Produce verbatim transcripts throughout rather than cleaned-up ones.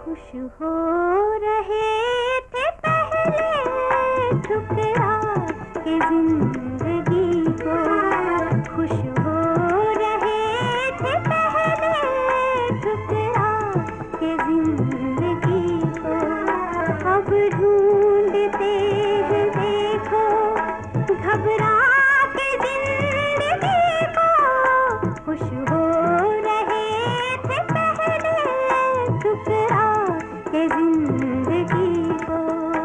खुश हो रहे थे पहले ठुकरा के जिंदगी को, खुश हो रहे थे पहले ठुकरा के जिंदगी को। अब ढूंढते हैं देखो घबरा के जिंदगी को, खुश हो रहे थे पहले ठुकरा के जिंदगी को।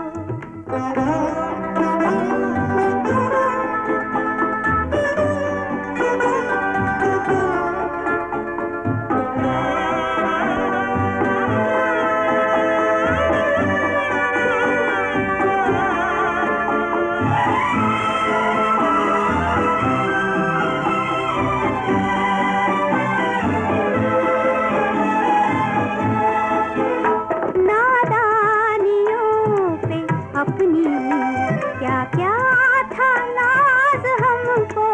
अपनी क्या क्या था नाज हमको,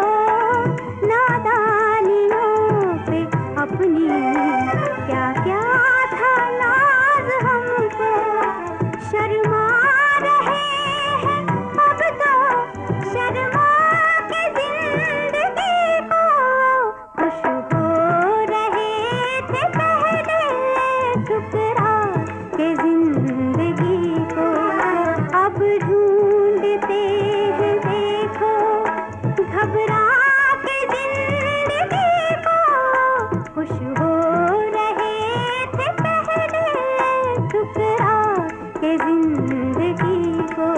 नादानियों पे अपनी क्या क्या था नाज हमको। शर्मा रहे हैं अब तो शर्मा के जिंदगी को, खुश हो रहे थे पहले ठुकरा के जिंदगी को। अब ढूंढते हैं देखो घबरा के जिंदगी को, खुश हो रहे थे पहले ठुकरा के जिंदगी को।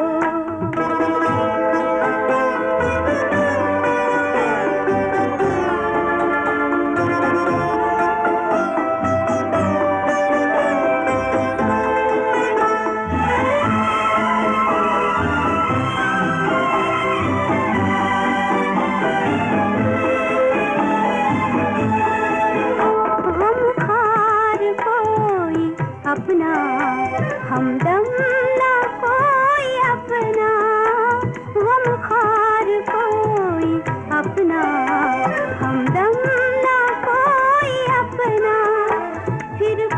अपना हमदम ना कोई अपना, गमख्वार कोई अपना हमदम ना कोई अपना, फिर